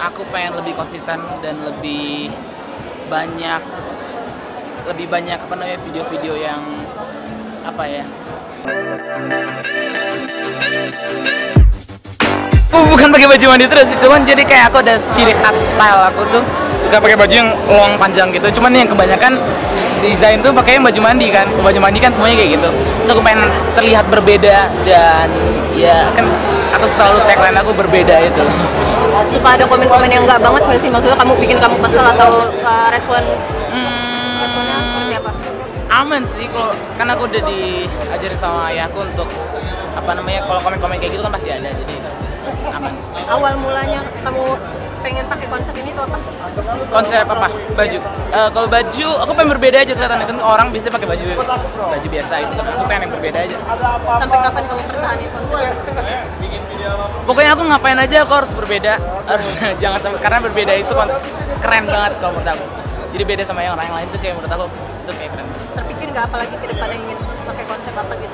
aku pengen lebih konsisten dan lebih banyak apa namanya video-video yang apa ya, bukan pakai baju mandi terus sih, cuman jadi kayak aku ada ciri khas style aku tuh suka pakai baju yang long panjang gitu, cuman yang kebanyakan desain tuh pakai baju mandi kan, baju mandi kan semuanya kayak gitu. Terus aku pengen terlihat berbeda dan ya kan aku selalu tagline aku berbeda itu. Suka ada komen-komen yang enggak banget nggak sih? Maksudnya kamu bikin kamu kesel atau responnya seperti apa? Aman sih, kalau kan aku udah diajarin sama ayahku untuk apa namanya, kalau komen-komen kayak gitu kan pasti ada, jadi aman sih. Awal mulanya kamu pengen pakai konsep ini tuh apa? Konsep apa? Baju. Kalau baju aku pengen berbeda aja, kelihatan kan orang bisa pakai baju biasa itu kan, aku pengen yang berbeda aja. Sampai kapan kamu pertahanin konsep ini? Pokoknya aku ngapain aja aku harus berbeda, harus jangan sampai, karena berbeda itu keren banget kalau menurut aku. Jadi beda sama yang orang lain tuh kayak menurut aku itu kayak keren. Terpikir nggak apalagi ke depannya ingin pakai konsep apa gitu?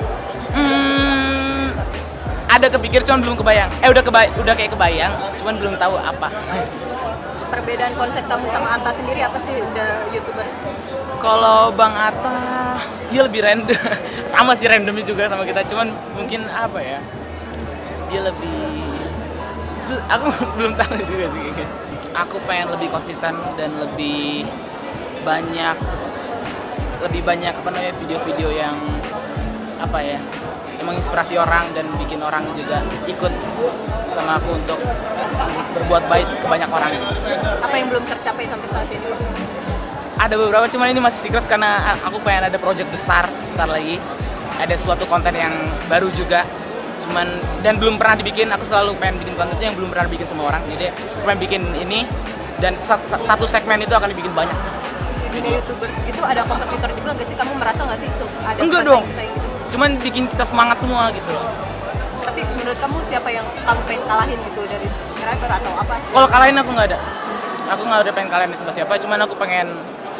Ada kepikir cuman belum kebayang. Udah kayak kebayang, cuman belum tahu apa. Perbedaan konsep kamu sama Atta sendiri apa sih, udah YouTubers? Kalau Bang Atta, dia lebih random. Sama sih randomnya juga sama kita, cuman mungkin apa ya? Dia lebih aku belum tahu juga sih. Aku pengen lebih konsisten dan lebih banyak apa namanya video-video yang apa ya, emang inspirasi orang dan bikin orang juga ikut sama aku untuk berbuat baik ke banyak orang. Apa yang belum tercapai sampai saat ini? Ada beberapa, cuman ini masih secret karena aku pengen ada project besar ntar lagi, ada suatu konten yang baru juga, cuman dan belum pernah dibikin. Aku selalu pengen bikin konten yang belum pernah dibikin sama orang, jadi aku pengen bikin ini dan satu segmen itu akan dibikin banyak. Jadi YouTubers itu ada kompetitor juga nggak sih? Kamu merasa nggak sih ada enggak dong, gitu? cuman bikin kita semangat semua gitu loh. Tapi menurut kamu siapa yang kamu pengen kalahin gitu dari subscriber atau apa sih? Kalau kalahin aku nggak ada, pengen kalahin sama siapa, cuman aku pengen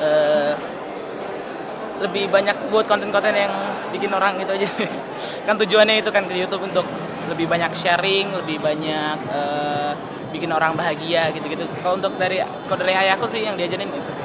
lebih banyak buat konten-konten yang bikin orang gitu aja. Kan tujuannya itu kan ke YouTube untuk lebih banyak sharing, lebih banyak bikin orang bahagia gitu-gitu. Kalau dari ayahku sih yang diajarin itu.